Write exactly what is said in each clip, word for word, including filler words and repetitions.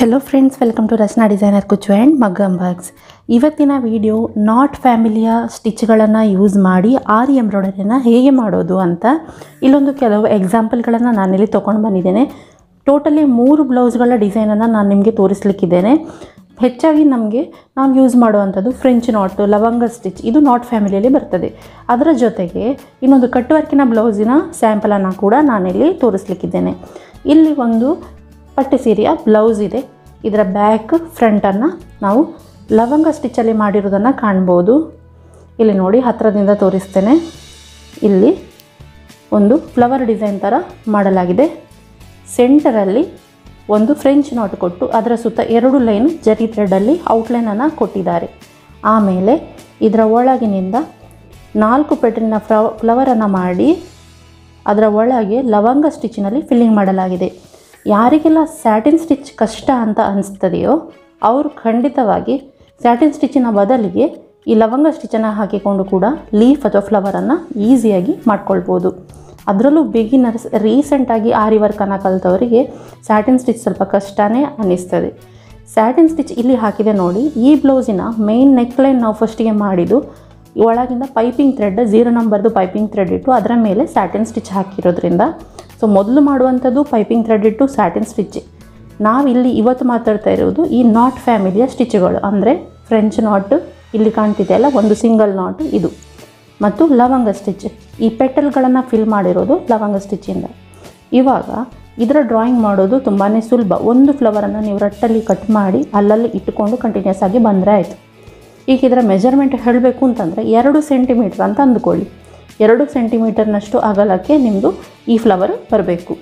Hello friends, welcome to Rachana designer ಕುಚ್ಚು and ಮಗ್ಗಮ್ works. ಇವತ್ತಿನ ವಿಡಿಯೋ ನಾಟ್ ಫ್ಯಾಮಿಲಿಯ ಸ್ಟಿಚ್ಗಳನ್ನು ಯೂಸ್ ಮಾಡಿ ಆರಿ ಎಂಬ್ರಾಯ್ಡರಿನ ಹೇಗೆ ಮಾಡೋದು ಅಂತ ಇಲ್ಲೊಂದು ಕೆಲವು ಎಕ್ಸಾಂಪಲ್ಗಳನ್ನು ನಾನಿಲ್ಲಿ ತೊಗೊಂಡು ಬಂದಿದ್ದೇನೆ. ಟೋಟಲಿ ಮೂರು ಬ್ಲೌಸ್ಗಳ ಡಿಸೈನನ್ನು ನಾನು ನಿಮಗೆ ತೋರಿಸಲಿಕ್ಕಿದ್ದೇನೆ. ಹೆಚ್ಚಾಗಿ ನಮಗೆ ನಾವು ಯೂಸ್ ಮಾಡುವಂಥದ್ದು ಫ್ರೆಂಚ್ ನಾಟ್, ಲವಂಗ ಸ್ಟಿಚ್, ಇದು ನಾಟ್ ಫ್ಯಾಮಿಲಿಯಲ್ಲಿ ಬರ್ತದೆ. ಅದರ ಜೊತೆಗೆ ಇನ್ನೊಂದು ಕಟ್ ವರ್ಕಿನ ಬ್ಲೌಸಿನ ಸ್ಯಾಂಪಲನ್ನು ಕೂಡ ನಾನಿಲ್ಲಿ ತೋರಿಸಲಿಕ್ಕಿದ್ದೇನೆ. ಇಲ್ಲಿ ಒಂದು ಪಟ್ಟೆ ಸೀರೆಯ ಬ್ಲೌಸ್ ಇದೆ. ಇದರ ಬ್ಯಾಕ್ ಫ್ರಂಟನ್ನು ನಾವು ಲವಂಗ ಸ್ಟಿಚ್ಚಲ್ಲಿ ಮಾಡಿರೋದನ್ನು ಕಾಣ್ಬೋದು. ಇಲ್ಲಿ ನೋಡಿ, ಹತ್ತಿರದಿಂದ ತೋರಿಸ್ತೇನೆ. ಇಲ್ಲಿ ಒಂದು ಫ್ಲವರ್ ಡಿಸೈನ್ ಥರ ಮಾಡಲಾಗಿದೆ. ಸೆಂಟರಲ್ಲಿ ಒಂದು ಫ್ರೆಂಚ್ ನಾಟ್ ಕೊಟ್ಟು ಅದರ ಸುತ್ತ ಎರಡು ಲೈನ್ ಜರಿ ಥ್ರೆಡಲ್ಲಿ ಔಟ್ಲೈನನ್ನು ಕೊಟ್ಟಿದ್ದಾರೆ. ಆಮೇಲೆ ಇದರ ಒಳಗಿನಿಂದ ನಾಲ್ಕು ಪೆಟಲ್ನ ಫ್ಲವ ಫ್ಲವರನ್ನು ಮಾಡಿ ಅದರ ಒಳಗೆ ಲವಂಗ ಸ್ಟಿಚ್ನಲ್ಲಿ ಫಿಲ್ಲಿಂಗ್ ಮಾಡಲಾಗಿದೆ. ಯಾರಿಗೆಲ್ಲ ಸ್ಯಾಟಿನ್ ಸ್ಟಿಚ್ ಕಷ್ಟ ಅಂತ ಅನಿಸ್ತದೆಯೋ ಅವರು ಖಂಡಿತವಾಗಿ ಸ್ಯಾಟಿನ್ ಸ್ಟಿಚ್ಚಿನ ಬದಲಿಗೆ ಈ ಲವಂಗ ಸ್ಟಿಚ್ಚನ್ನು ಹಾಕಿಕೊಂಡು ಕೂಡ ಲೀಫ್ ಅಥವಾ ಫ್ಲವರನ್ನು ಈಸಿಯಾಗಿ ಮಾಡ್ಕೊಳ್ಬೋದು. ಅದರಲ್ಲೂ ಬಿಗಿನರ್ಸ್, ರೀಸೆಂಟಾಗಿ ಆರಿ ವರ್ಕನ್ನು ಕಲಿತವರಿಗೆ ಸ್ಯಾಟಿನ್ ಸ್ಟಿಚ್ ಸ್ವಲ್ಪ ಕಷ್ಟನೇ ಅನ್ನಿಸ್ತದೆ. ಸ್ಯಾಟಿನ್ ಸ್ಟಿಚ್ ಇಲ್ಲಿ ಹಾಕಿದೆ ನೋಡಿ. ಈ ಬ್ಲೌಸಿನ ಮೇನ್ ನೆಕ್ಲೈನ್ ನಾವು ಫಸ್ಟಿಗೆ ಮಾಡಿದ್ದು ಒಳಗಿಂದ ಪೈಪಿಂಗ್ ಥ್ರೆಡ್, ಝೀರೋ ನಂಬರ್ದು ಪೈಪಿಂಗ್ ಥ್ರೆಡ್ ಇಟ್ಟು ಅದರ ಮೇಲೆ ಸ್ಯಾಟಿನ್ ಸ್ಟಿಚ್ ಹಾಕಿರೋದ್ರಿಂದ, ಸೊ ಮೊದಲು ಮಾಡುವಂಥದ್ದು ಪೈಪಿಂಗ್ ಥ್ರೆಡ್ ಇಟ್ಟು ಸ್ಯಾಟಿನ್ ಸ್ಟಿಚ್. ನಾವಿಲ್ಲಿ ಇವತ್ತು ಮಾತಾಡ್ತಾ ಇರೋದು ಈ ನಾಟ್ ಫ್ಯಾಮಿಲಿಯ ಸ್ಟಿಚ್ಗಳು, ಅಂದರೆ ಫ್ರೆಂಚ್ ನಾಟ್ ಇಲ್ಲಿ ಕಾಣ್ತಿದೆ ಅಲ್ಲ, ಒಂದು ಸಿಂಗಲ್ ನಾಟ್ ಇದು, ಮತ್ತು ಲವಂಗ ಸ್ಟಿಚ್. ಈ ಪೆಟಲ್ಗಳನ್ನು ಫಿಲ್ ಮಾಡಿರೋದು ಲವಂಗ ಸ್ಟಿಚ್ಚಿಂದ. ಇವಾಗ ಇದರ ಡ್ರಾಯಿಂಗ್ ಮಾಡೋದು ತುಂಬಾ ಸುಲಭ. ಒಂದು ಫ್ಲವರನ್ನು ನೀವು ರಟ್ಟಲ್ಲಿ ಕಟ್ ಮಾಡಿ ಅಲ್ಲಲ್ಲಿ ಇಟ್ಟುಕೊಂಡು ಕಂಟಿನ್ಯೂಸ್ ಆಗಿ ಬಂದರೆ ಆಯಿತು. ಈಗ ಇದರ ಮೆಜರ್ಮೆಂಟ್ ಹೇಳಬೇಕು ಅಂತಂದರೆ ಎರಡು ಸೆಂಟಿಮೀಟ್ರ್ ಅಂತ ಅಂದ್ಕೊಳ್ಳಿ. ಎರಡು ಸೆಂಟಿಮೀಟರ್ನಷ್ಟು ಅಗಲಕ್ಕೆ ನಿಮ್ಮದು ಈ ಫ್ಲವರ್ ಬರಬೇಕು.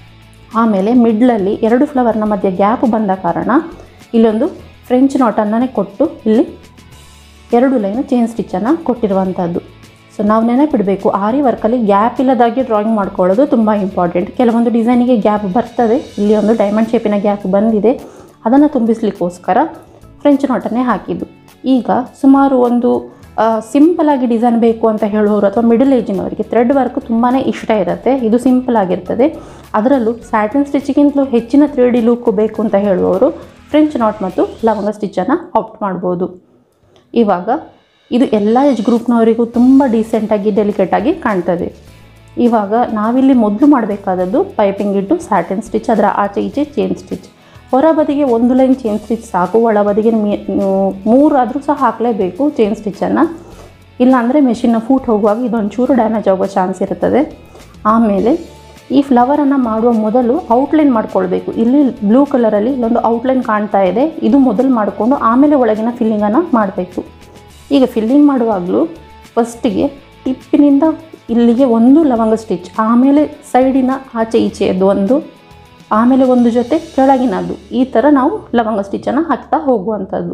ಆಮೇಲೆ ಮಿಡ್ಲಲ್ಲಿ ಎರಡು ಫ್ಲವರ್ನ ಮಧ್ಯೆ ಗ್ಯಾಪ್ ಬಂದ ಕಾರಣ ಇಲ್ಲೊಂದು ಫ್ರೆಂಚ್ ನಾಟನ್ನೇ ಕೊಟ್ಟು ಇಲ್ಲಿ ಎರಡು ಲೈನ್ ಚೈನ್ ಸ್ಟಿಚ್ಚನ್ನು ಕೊಟ್ಟಿರುವಂಥದ್ದು. ಸೊ ನಾವು ನೆನಪಿಡಬೇಕು, ಆರಿ ವರ್ಕಲ್ಲಿ ಗ್ಯಾಪ್ ಇಲ್ಲದಾಗಿ ಡ್ರಾಯಿಂಗ್ ಮಾಡ್ಕೊಳ್ಳೋದು ತುಂಬ ಇಂಪಾರ್ಟೆಂಟ್. ಕೆಲವೊಂದು ಡಿಸೈನಿಗೆ ಗ್ಯಾಪ್ ಬರ್ತದೆ. ಇಲ್ಲಿ ಒಂದು ಡೈಮಂಡ್ ಶೇಪಿನ ಗ್ಯಾಪ್ ಬಂದಿದೆ, ಅದನ್ನು ತುಂಬಿಸ್ಲಿಕ್ಕೋಸ್ಕರ ಫ್ರೆಂಚ್ ನಾಟನ್ನೇ ಹಾಕಿದ್ದು. ಈಗ ಸುಮಾರು ಒಂದು ಸಿಂಪಲಾಗಿ ಡಿಸೈನ್ ಬೇಕು ಅಂತ ಹೇಳುವವರು ಅಥವಾ ಮಿಡಲ್ ಏಜಿನವರಿಗೆ ಥ್ರೆಡ್ ವರ್ಕ್ ತುಂಬಾ ಇಷ್ಟ ಇರುತ್ತೆ. ಇದು ಸಿಂಪಲ್ ಆಗಿರ್ತದೆ. ಅದರಲ್ಲೂ ಸ್ಯಾಟಿನ್ ಸ್ಟಿಚ್ಗಿಂತಲೂ ಹೆಚ್ಚಿನ ತ್ರೀ ಡಿ ಲುಕ್ ಬೇಕು ಅಂತ ಹೇಳುವವರು ಫ್ರೆಂಚ್ ನಾಟ್ ಮತ್ತು ಲವಂಗ ಸ್ಟಿಚ್ಚನ್ನು ಆಪ್ಟ್ ಮಾಡ್ಬೋದು. ಇವಾಗ ಇದು ಎಲ್ಲ ಏಜ್ ಗ್ರೂಪ್ನವರಿಗೂ ತುಂಬ ಡೀಸೆಂಟಾಗಿ, ಡೆಲಿಕೇಟಾಗಿ ಕಾಣ್ತದೆ. ಇವಾಗ ನಾವಿಲ್ಲಿ ಮೊದಲು ಮಾಡಬೇಕಾದದ್ದು ಪೈಪಿಂಗ್ ಇಟ್ಟು ಸ್ಯಾಟಿನ್ ಸ್ಟಿಚ್, ಅದರ ಆಚೆ ಈಚೆ ಚೈನ್ ಸ್ಟಿಚ್. ಹೊರ ಬದಿಗೆ ಒಂದು ಲೈನ್ ಚೈನ್ ಸ್ಟಿಚ್ ಸಾಕು. ಒಳ ಬದಿಗೆ ಮೂರಾದರೂ ಸಹ ಹಾಕಲೇಬೇಕು ಚೈನ್ ಸ್ಟಿಚ್ಚನ್ನು, ಇಲ್ಲಾಂದರೆ ಮೆಷಿನ್ನ ಫೂಟ್ ಹೋಗುವಾಗ ಇದೊಂಚೂರು ಡ್ಯಾಮೇಜ್ ಆಗೋ ಚಾನ್ಸ್ ಇರ್ತದೆ. ಆಮೇಲೆ ಈ ಫ್ಲವರನ್ನು ಮಾಡುವ ಮೊದಲು ಔಟ್ಲೈನ್ ಮಾಡ್ಕೊಳ್ಬೇಕು. ಇಲ್ಲಿ ಬ್ಲೂ ಕಲರಲ್ಲಿ ಇಲ್ಲೊಂದು ಔಟ್ಲೈನ್ ಕಾಣ್ತಾ ಇದೆ, ಇದು ಮೊದಲು ಮಾಡಿಕೊಂಡು ಆಮೇಲೆ ಒಳಗಿನ ಫಿಲ್ಲಿಂಗನ್ನು ಮಾಡಬೇಕು. ಈಗ ಫಿಲ್ಲಿಂಗ್ ಮಾಡುವಾಗಲೂ ಫಸ್ಟಿಗೆ ಟಿಪ್ಪಿನಿಂದ ಇಲ್ಲಿಗೆ ಒಂದು ಲವಂಗ ಸ್ಟಿಚ್, ಆಮೇಲೆ ಸೈಡಿನ ಆಚೆ ಈಚೆಯದ್ದು ಒಂದು, ಆಮೇಲೆ ಒಂದು ಜೊತೆ ಕೆಳಗಿನದ್ದು, ಈ ಥರ ನಾವು ಲವಂಗ ಸ್ಟಿಚ್ಚನ್ನು ಹಾಕ್ತಾ ಹೋಗುವಂಥದ್ದು.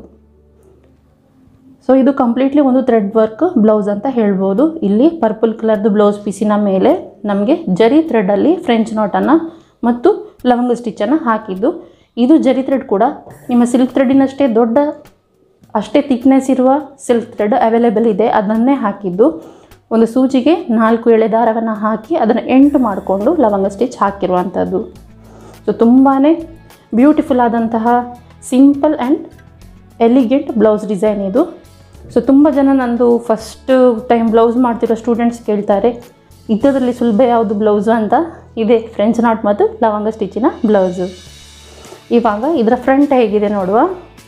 ಸೊ ಇದು ಕಂಪ್ಲೀಟ್ಲಿ ಒಂದು ಥ್ರೆಡ್ ವರ್ಕ್ ಬ್ಲೌಸ್ ಅಂತ ಹೇಳ್ಬೋದು. ಇಲ್ಲಿ ಪರ್ಪಲ್ ಕಲರ್ದು ಬ್ಲೌಸ್ ಪೀಸಿನ ಮೇಲೆ ನಮಗೆ ಜರಿ ಥ್ರೆಡಲ್ಲಿ ಫ್ರೆಂಚ್ ನಾಟನ್ನು ಮತ್ತು ಲವಂಗ ಸ್ಟಿಚ್ಚನ್ನು ಹಾಕಿದ್ದು. ಇದು ಜರಿ ಥ್ರೆಡ್ ಕೂಡ ನಿಮ್ಮ ಸಿಲ್ಕ್ ಥ್ರೆಡ್ಡಿನಷ್ಟೇ ದೊಡ್ಡ, ಅಷ್ಟೇ ಥಿಕ್ನೆಸ್ ಇರುವ ಸಿಲ್ಕ್ ಥ್ರೆಡ್ ಅವೈಲೇಬಲ್ ಇದೆ, ಅದನ್ನೇ ಹಾಕಿದ್ದು. ಒಂದು ಸೂಜಿಗೆ ನಾಲ್ಕು ಎಳೆ ದಾರವನ್ನು ಹಾಕಿ ಅದನ್ನು ಎಂಟು ಮಾಡಿಕೊಂಡು ಲವಂಗ ಸ್ಟಿಚ್ ಹಾಕಿರುವಂಥದ್ದು. ಸೊ ತುಂಬಾ ಬ್ಯೂಟಿಫುಲ್ ಆದಂತಹ simple and elegant blouse design ಇದು. ಸೊ ತುಂಬ ಜನ ನಂದು ಫಸ್ಟ್ ಟೈಮ್ ಬ್ಲೌಸ್ ಮಾಡ್ತಿರೋ ಸ್ಟೂಡೆಂಟ್ಸ್ ಕೇಳ್ತಾರೆ, ಇದರಲ್ಲಿ ಸುಲಭ ಯಾವುದು ಬ್ಲೌಸು ಅಂತ. ಇದೆ ಫ್ರೆಂಚ್ ನಾಟ್ ಮತ್ತು ಲವಂಗ ಸ್ಟಿಚ್ಚಿನ ಬ್ಲೌಸು. ಇವಾಗ ಇದರ ಫ್ರಂಟ್ ಹೇಗಿದೆ ನೋಡುವ.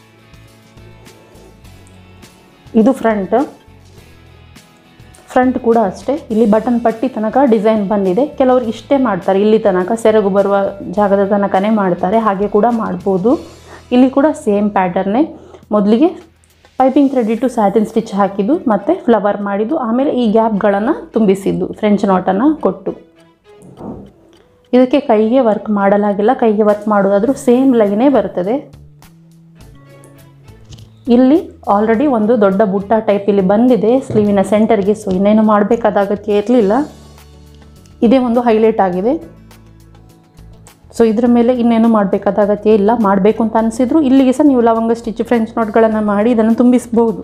ಇದು ಫ್ರಂಟ್. ಫ್ರಂಟ್ ಕೂಡ ಅಷ್ಟೇ, ಇಲ್ಲಿ ಬಟನ್ ಪಟ್ಟಿ ತನಕ ಡಿಸೈನ್ ಬಂದಿದೆ. ಕೆಲವರು ಇಷ್ಟೇ ಮಾಡ್ತಾರೆ, ಇಲ್ಲಿ ತನಕ ಸೆರಗು ಬರುವ ಜಾಗದ ತನಕನೇ ಮಾಡ್ತಾರೆ, ಹಾಗೆ ಕೂಡ ಮಾಡ್ಬೋದು. ಇಲ್ಲಿ ಕೂಡ ಸೇಮ್ ಪ್ಯಾಟರ್ನೇ. ಮೊದಲಿಗೆ ಪೈಪಿಂಗ್ ಥ್ರೆಡ್ ಇಟ್ಟು ಸ್ಯಾಟಿನ್ ಸ್ಟಿಚ್ ಹಾಕಿದ್ದು, ಮತ್ತು ಫ್ಲವರ್ ಮಾಡಿದ್ದು, ಆಮೇಲೆ ಈ ಗ್ಯಾಪ್ಗಳನ್ನು ತುಂಬಿಸಿದ್ದು ಫ್ರೆಂಚ್ ನಾಟನ್ನು ಕೊಟ್ಟು. ಇದಕ್ಕೆ ಕೈಗೆ ವರ್ಕ್ ಮಾಡಲಾಗಿಲ್ಲ. ಕೈಗೆ ವರ್ಕ್ ಮಾಡೋದಾದರೂ ಸೇಮ್ ಲೈನೇ ಬರ್ತದೆ. ಇಲ್ಲಿ ಆಲ್ರೆಡಿ ಒಂದು ದೊಡ್ಡ ಬುಟ್ಟ ಟೈಪ್ ಇಲ್ಲಿ ಬಂದಿದೆ ಸ್ಲೀವಿನ ಸೆಂಟರ್ಗೆ, ಸೊ ಇನ್ನೇನು ಮಾಡಬೇಕಾದ ಅಗತ್ಯ ಇರಲಿಲ್ಲ. ಇದೇ ಒಂದು ಹೈಲೈಟ್ ಆಗಿದೆ. ಸೊ ಇದರ ಮೇಲೆ ಇನ್ನೇನು ಮಾಡಬೇಕಾದ ಅಗತ್ಯ ಇಲ್ಲ. ಮಾಡಬೇಕು ಅಂತ ಅನಿಸಿದ್ರು ಇಲ್ಲಿಗೆ ಸಹ ನೀವು ಲವಂಗ ಸ್ಟಿಚ್, ಫ್ರೆಂಚ್ ನಾಟ್ಗಳನ್ನು ಮಾಡಿ ಇದನ್ನು ತುಂಬಿಸ್ಬೋದು.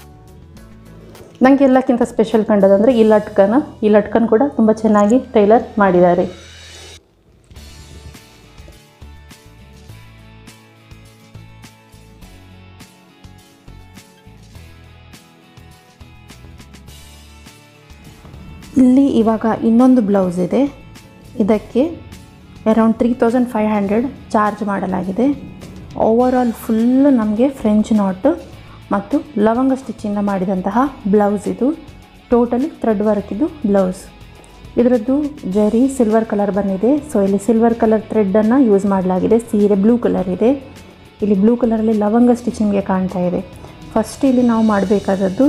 ನನಗೆ ಎಲ್ಲಕ್ಕಿಂತ ಸ್ಪೆಷಲ್ ಕಂಡದಂದರೆ ಈ ಲಟ್ಕನ್. ಈ ಲಟ್ಕನ್ ಕೂಡ ತುಂಬ ಚೆನ್ನಾಗಿ ಟೈಲರ್ ಮಾಡಿದ್ದಾರೆ. ಇಲ್ಲಿ ಇವಾಗ ಇನ್ನೊಂದು ಬ್ಲೌಸ್ ಇದೆ. ಇದಕ್ಕೆ around three thousand five hundred charge ಮಾಡಲಾಗಿದೆ. ಓವರ್ ಆಲ್ ಫುಲ್ ನಮಗೆ ಫ್ರೆಂಚ್ ನಾಟ್ ಮತ್ತು ಲವಂಗ ಸ್ಟಿಚ್ಚಿಂದ ಮಾಡಿದಂತಹ ಬ್ಲೌಸ್ ಇದು. ಟೋಟಲಿ ಥ್ರೆಡ್ ವರ್ಕ್ ಇದು ಬ್ಲೌಸ್. ಇದರದ್ದು ಜರಿ ಸಿಲ್ವರ್ ಕಲರ್ ಬಂದಿದೆ. ಸೊ ಇಲ್ಲಿ ಸಿಲ್ವರ್ ಕಲರ್ ಥ್ರೆಡ್ಡನ್ನು ಯೂಸ್ ಮಾಡಲಾಗಿದೆ. ಸೀರೆ ಬ್ಲೂ ಕಲರ್ ಇದೆ. ಇಲ್ಲಿ ಬ್ಲೂ ಕಲರಲ್ಲಿ ಲವಂಗ ಸ್ಟಿಚ್ ನಿಮಗೆ ಕಾಣ್ತಾ ಇದೆ. ಫಸ್ಟ್ ಇಲ್ಲಿ ನಾವು ಮಾಡಬೇಕಾದದ್ದು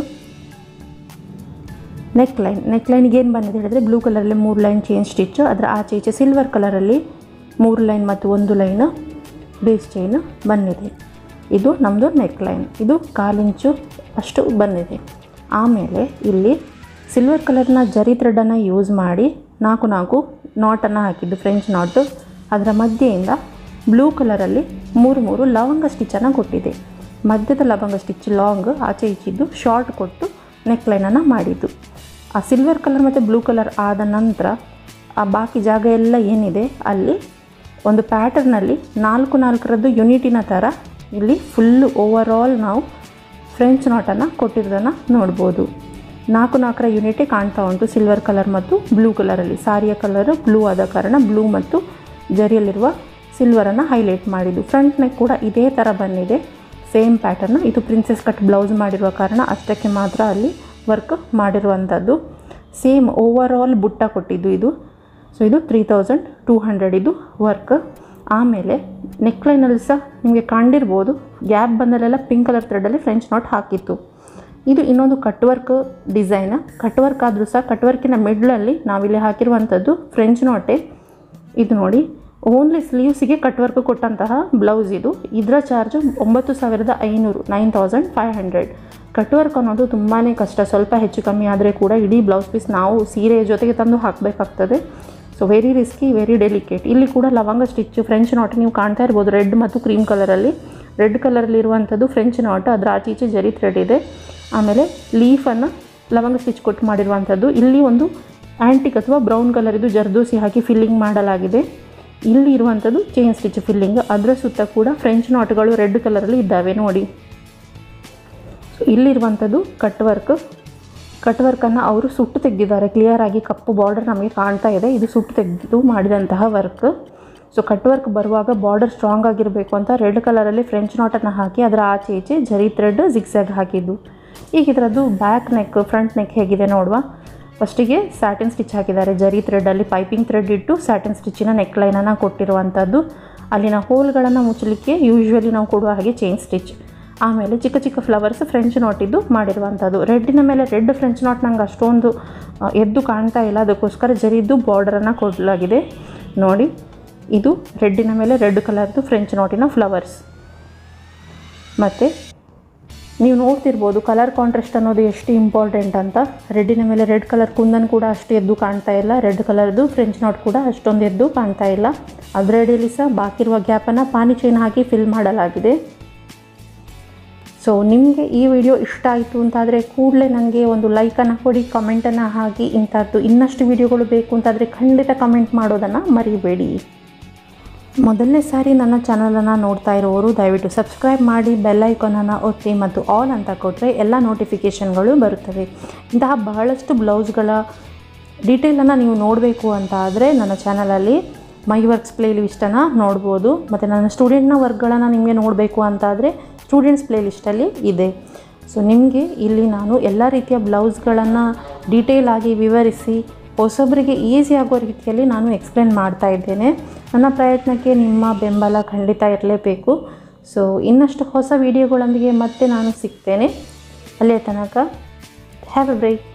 ನೆಕ್ ಲೈನ್. ನೆಕ್ ಲೈನ್ಗೆ ಏನು ಬಂದಿದೆ ಹೇಳಿದ್ರೆ ಬ್ಲೂ ಕಲರಲ್ಲಿ ಮೂರು ಲೈನ್ ಚೈನ್ ಸ್ಟಿಚ್ಚು, ಅದರ ಆಚೆ ಈಚೆ ಸಿಲ್ವರ್ ಕಲರಲ್ಲಿ ಮೂರು ಲೈನ್ ಮತ್ತು ಒಂದು ಲೈನ್ ಬೇಸ್ ಚೈನ್ ಬಂದಿದೆ. ಇದು ನಮ್ಮದು ನೆಕ್ ಲೈನ್. ಇದು ಕಾಲಿಂಚು ಅಷ್ಟು ಬಂದಿದೆ. ಆಮೇಲೆ ಇಲ್ಲಿ ಸಿಲ್ವರ್ ಕಲರ್ನ ಜರಿ ಥ್ರೆಡನ್ನು ಯೂಸ್ ಮಾಡಿ ನಾಲ್ಕು ನಾಲ್ಕು ನಾಟನ್ನು ಹಾಕಿದ್ದು ಫ್ರೆಂಚ್ ನಾಟು. ಅದರ ಮಧ್ಯೆಯಿಂದ ಬ್ಲೂ ಕಲರಲ್ಲಿ ಮೂರು ಮೂರು ಲವಂಗ ಸ್ಟಿಚ್ಚನ್ನು ಕೊಟ್ಟಿದೆ. ಮಧ್ಯದ ಲವಂಗ ಸ್ಟಿಚ್ ಲಾಂಗ್, ಆಚೆ ಈಚಿದ್ದು ಶಾರ್ಟ್ ಕೊಟ್ಟು ನೆಕ್ ಲೈನನ್ನು ಮಾಡಿದ್ದು. ಆ ಸಿಲ್ವರ್ ಕಲರ್ ಮತ್ತು ಬ್ಲೂ ಕಲರ್ ಆದ ನಂತರ ಆ ಬಾಕಿ ಜಾಗ ಎಲ್ಲ ಏನಿದೆ ಅಲ್ಲಿ ಒಂದು ಪ್ಯಾಟರ್ನಲ್ಲಿ ನಾಲ್ಕು ನಾಲ್ಕರದ್ದು ಯೂನಿಟಿನ ಥರ ಇಲ್ಲಿ ಫುಲ್ಲು ಓವರ್ ಆಲ್ ನಾವು ಫ್ರೆಂಚ್ ನಾಟನ್ನು ಕೊಟ್ಟಿರೋದನ್ನು ನೋಡ್ಬೋದು. ನಾಲ್ಕು ನಾಲ್ಕರ ಯೂನಿಟೇ ಕಾಣ್ತಾ ಉಂಟು ಸಿಲ್ವರ್ ಕಲರ್ ಮತ್ತು ಬ್ಲೂ ಕಲರಲ್ಲಿ. ಸಾರಿಯ ಕಲರ್ ಬ್ಲೂ ಆದ ಕಾರಣ ಬ್ಲೂ ಮತ್ತು ಜರಿಯಲ್ಲಿರುವ ಸಿಲ್ವರನ್ನು ಹೈಲೈಟ್ ಮಾಡಿದ್ದು. ಫ್ರಂಟ್ ನೆಕ್ ಕೂಡ ಇದೇ ಥರ ಬಂದಿದೆ, ಸೇಮ್ ಪ್ಯಾಟರ್ನ್. ಇದು ಪ್ರಿನ್ಸೆಸ್ ಕಟ್ ಬ್ಲೌಸ್ ಮಾಡಿರುವ ಕಾರಣ ಅಷ್ಟಕ್ಕೆ ಮಾತ್ರ ಅಲ್ಲಿ ವರ್ಕ್ ಮಾಡಿರುವಂಥದ್ದು. ಸೇಮ್ ಓವರ್ ಆಲ್ ಬುಟ್ಟ ಕೊಟ್ಟಿದ್ದು ಇದು. ಸೊ ಇದು ತ್ರೀ ತೌಸಂಡ್ ಟೂ ಹಂಡ್ರೆಡ್ ಇದು ವರ್ಕ್. ಆಮೇಲೆ ನೆಕ್ಲೈನಲ್ಲಿ ಸಹ ನಿಮಗೆ ಕಂಡಿರ್ಬೋದು, ಗ್ಯಾಪ್ ಬಂದಲ್ಲೆಲ್ಲ ಪಿಂಕ್ ಕಲರ್ ಥ್ರೆಡಲ್ಲಿ ಫ್ರೆಂಚ್ ನಾಟ್ ಹಾಕಿತ್ತು. ಇದು ಇನ್ನೊಂದು cut work design. Cut work ಆದರೂ ಸಹ ಕಟ್ ವರ್ಕಿನ ಮಿಡ್ಲಲ್ಲಿ ನಾವಿಲ್ಲಿ ಹಾಕಿರುವಂಥದ್ದು ಫ್ರೆಂಚ್ ನಾಟೇ. ಇದು ನೋಡಿ, ಓನ್ಲಿ ಸ್ಲೀವ್ಸಿಗೆ ಕಟ್ ವರ್ಕ್ ಕೊಟ್ಟಂತಹ ಬ್ಲೌಸ್ ಇದು. ಇದರ ಚಾರ್ಜು ಒಂಬತ್ತು ಸಾವಿರದ ಐನೂರು nine thousand five hundred. Cut work ಅನ್ನೋದು ತುಂಬಾ ಕಷ್ಟ. ಸ್ವಲ್ಪ ಹೆಚ್ಚು ಕಮ್ಮಿ ಆದರೆ ಕೂಡ ಇಡೀ ಬ್ಲೌಸ್ ಪೀಸ್ ನಾವು ಸೀರೆ ಜೊತೆಗೆ ತಂದು ಹಾಕಬೇಕಾಗ್ತದೆ. So very risky, very delicate. ಇಲ್ಲಿ ಕೂಡ ಲವಂಗ ಸ್ಟಿಚ್ಚು ಫ್ರೆಂಚ್ ನಾಟ್ ನೀವು ಕಾಣ್ತಾ ಇರ್ಬೋದು, ರೆಡ್ ಮತ್ತು ಕ್ರೀಮ್ ಕಲರಲ್ಲಿ. ರೆಡ್ ಕಲರಲ್ಲಿರುವಂಥದ್ದು ಫ್ರೆಂಚ್ ನಾಟ್, ಅದರ ಆಚೆ ಈಚೆ ಜರಿ ಥ್ರೆಡ್ ಇದೆ. ಆಮೇಲೆ ಲೀಫನ್ನು ಲವಂಗ ಸ್ಟಿಚ್ ಕೊಟ್ಟು ಮಾಡಿರುವಂಥದ್ದು. ಇಲ್ಲಿ ಒಂದು ಆ್ಯಂಟಿಕ್ ಅಥವಾ ಬ್ರೌನ್ ಕಲರ್ ಇದು ಜರ್ದೋಸಿ ಹಾಕಿ ಫಿಲ್ಲಿಂಗ್ ಮಾಡಲಾಗಿದೆ. ಇಲ್ಲಿ ಇರುವಂಥದ್ದು ಚೈನ್ ಸ್ಟಿಚ್ ಫಿಲ್ಲಿಂಗ್. ಅದರ ಸುತ್ತ ಕೂಡ ಫ್ರೆಂಚ್ ನಾಟ್ಗಳು ರೆಡ್ ಕಲರಲ್ಲಿ ಇದ್ದಾವೆ ನೋಡಿ. ಸೊ ಇಲ್ಲಿರುವಂಥದ್ದು ಕಟ್ ವರ್ಕ್. ಕಟ್ ವರ್ಕನ್ನು ಅವರು ಸುಟ್ಟು ತೆಗೆದಿದ್ದಾರೆ. ಕ್ಲಿಯರ್ ಆಗಿ ಕಪ್ಪು ಬಾರ್ಡರ್ ನಮಗೆ ಕಾಣ್ತಾ ಇದೆ. ಇದು ಸುಟ್ಟು ತೆಗೆದು ಮಾಡಿದಂತಹ ವರ್ಕ್. ಸೊ ಕಟ್ ವರ್ಕ್ ಬರುವಾಗ ಬಾರ್ಡರ್ ಸ್ಟ್ರಾಂಗ್ ಆಗಿರಬೇಕು ಅಂತ ರೆಡ್ ಕಲರಲ್ಲಿ ಫ್ರೆಂಚ್ ನಾಟನ್ನು ಹಾಕಿ ಅದರ ಆಚೆ ಈಚೆ ಜರಿ ಥ್ರೆಡ್ ಜಿಗ್ಸಾಗ್ ಹಾಕಿದ್ದು. ಈಗ ಇದರದ್ದು ಬ್ಯಾಕ್ ನೆಕ್ ಫ್ರಂಟ್ ನೆಕ್ ಹೇಗಿದೆ ನೋಡುವ. ಫಸ್ಟಿಗೆ ಸ್ಯಾಟಿನ್ ಸ್ಟಿಚ್ ಹಾಕಿದ್ದಾರೆ. ಜರಿ ಥ್ರೆಡ್ಡಲ್ಲಿ ಪೈಪಿಂಗ್ ಥ್ರೆಡ್ ಇಟ್ಟು ಸ್ಯಾಟಿನ್ ಸ್ಟಿಚ್ಚಿನ ನೆಕ್ ಲೈನನ್ನು ಕೊಟ್ಟಿರುವಂಥದ್ದು. ಅಲ್ಲಿನ ಹೋಲ್ಗಳನ್ನು ಮುಚ್ಚಲಿಕ್ಕೆ ಯೂಶ್ವಲಿ ನಾವು ಕೊಡುವ ಹಾಗೆ ಚೈನ್ ಸ್ಟಿಚ್. ಆಮೇಲೆ ಚಿಕ್ಕ ಚಿಕ್ಕ ಫ್ಲವರ್ಸ್ ಫ್ರೆಂಚ್ ನಾಟಿದ್ದು ಮಾಡಿರುವಂಥದ್ದು. ರೆಡ್ಡಿನ ಮೇಲೆ ರೆಡ್ ಫ್ರೆಂಚ್ ನಾಟ್ ನಂಗೆ ಅಷ್ಟೊಂದು ಎದ್ದು ಕಾಣ್ತಾ ಇಲ್ಲ, ಅದಕ್ಕೋಸ್ಕರ ಜರಿದ್ದು ಬಾರ್ಡರನ್ನು ಕೊಡಲಾಗಿದೆ ನೋಡಿ. ಇದು ರೆಡ್ಡಿನ ಮೇಲೆ ರೆಡ್ ಕಲರ್ದು ಫ್ರೆಂಚ್ ನಾಟಿನ ಫ್ಲವರ್ಸ್. ಮತ್ತು ನೀವು ನೋಡ್ತಿರ್ಬೋದು ಕಲರ್ ಕಾಂಟ್ರಾಸ್ಟ್ ಅನ್ನೋದು ಎಷ್ಟು ಇಂಪಾರ್ಟೆಂಟ್ ಅಂತ. ರೆಡ್ಡಿನ ಮೇಲೆ ರೆಡ್ ಕಲರ್ ಕುಂದನ್ ಕೂಡ ಅಷ್ಟು ಎದ್ದು ಕಾಣ್ತಾ ಇಲ್ಲ, ರೆಡ್ ಕಲರ್ದು ಫ್ರೆಂಚ್ ನಾಟ್ ಕೂಡ ಅಷ್ಟೊಂದು ಎದ್ದು ಕಾಣ್ತಾ ಇಲ್ಲ. ಅದರಡಿಯಲ್ಲಿ ಸಹ ಬಾಕಿ ಇರುವ ಗ್ಯಾಪನ್ನು ಪಾನಿ ಚೈನ್ ಹಾಕಿ ಫಿಲ್ ಮಾಡಲಾಗಿದೆ. ಸೊ ನಿಮಗೆ ಈ ವಿಡಿಯೋ ಇಷ್ಟ ಆಯಿತು ಅಂತಾದರೆ ಕೂಡಲೇ ನನಗೆ ಒಂದು ಲೈಕನ್ನು ಕೊಡಿ, ಕಮೆಂಟನ್ನು ಹಾಕಿ. ಇಂಥದ್ದು ಇನ್ನಷ್ಟು ವಿಡಿಯೋಗಳು ಬೇಕು ಅಂತಾದರೆ ಖಂಡಿತ ಕಮೆಂಟ್ ಮಾಡೋದನ್ನು ಮರಿಬೇಡಿ. ಮೊದಲನೇ ಸಾರಿ ನನ್ನ ಚಾನಲನ್ನು ನೋಡ್ತಾ ಇರೋರು ದಯವಿಟ್ಟು ಸಬ್ಸ್ಕ್ರೈಬ್ ಮಾಡಿ, ಬೆಲ್ ಐಕಾನನ್ನು ಒತ್ತಿ ಮತ್ತು ಆಲ್ ಅಂತ ಕೊಟ್ಟರೆ ಎಲ್ಲ ನೋಟಿಫಿಕೇಷನ್ಗಳು ಬರುತ್ತವೆ. ಇಂತಹ ಬಹಳಷ್ಟು ಬ್ಲೌಸ್ಗಳ ಡೀಟೇಲನ್ನು ನೀವು ನೋಡಬೇಕು ಅಂತ ಆದರೆ ನನ್ನ ಚಾನಲಲ್ಲಿ ಮೈ ವರ್ಕ್ಸ್ ಪ್ಲೇ ಲಿಸ್ಟನ್ನು ನೋಡ್ಬೋದು. ಮತ್ತು ನನ್ನ ಸ್ಟೂಡೆಂಟ್ನ ವರ್ಕ್ಗಳನ್ನು ನಿಮಗೆ ನೋಡಬೇಕು ಅಂತಾದರೆ ಸ್ಟೂಡೆಂಟ್ಸ್ ಪ್ಲೇ ಲಿಸ್ಟಲ್ಲಿ ಇದೆ. ಸೊ ನಿಮಗೆ ಇಲ್ಲಿ ನಾನು ಎಲ್ಲ ರೀತಿಯ ಬ್ಲೌಸ್ಗಳನ್ನು ಡೀಟೇಲ್ ಆಗಿ ವಿವರಿಸಿ ಹೊಸೊಬ್ಬರಿಗೆ ಈಸಿ ಆಗೋ ರೀತಿಯಲ್ಲಿ ನಾನು ಎಕ್ಸ್ಪ್ಲೇನ್ ಮಾಡ್ತಾ ಇದ್ದೇನೆ. ನನ್ನ ಪ್ರಯತ್ನಕ್ಕೆ ನಿಮ್ಮ ಬೆಂಬಲ ಖಂಡಿತ ಇರಲೇಬೇಕು. ಸೊ ಇನ್ನಷ್ಟು ಹೊಸ ವಿಡಿಯೋಗಳೊಂದಿಗೆ ಮತ್ತೆ ನಾನು ಸಿಗ್ತೇನೆ. ಅಲ್ಲಿಯ ತನಕ ಹ್ಯಾವ್ ಎ ಬ್ರೇಕ್.